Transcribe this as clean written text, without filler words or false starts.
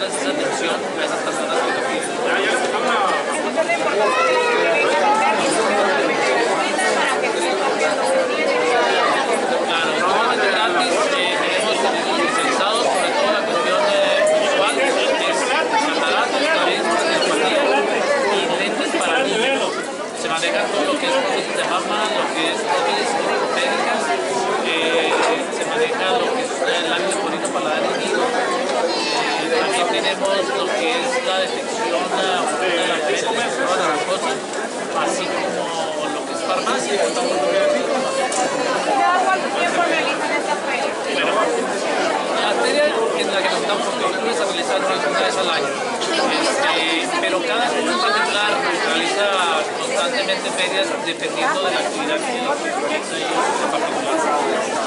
darles esa atención a esas personas que lo piden. Claro, es totalmente gratis. Tenemos servicios especializados, sobre todo la cuestión visual, lentes, cataratas, caries, miopatía y lentes para niños. Se maneja todo lo que es prótesis de mama, lo que es prótesis ortopédicas, se maneja lo que es el lápiz de polino para la edad de niños. También tenemos lo que es la detección de la diabetes, de la glucosa, así como lo que es farmacia. ¿Cada cuánto tiempo realizan esta feria? Bueno, la feria en la que nos estamos constituyendo se realiza una vez al año, pero cada club en particular realiza constantemente ferias dependiendo de la actividad que realiza en particular.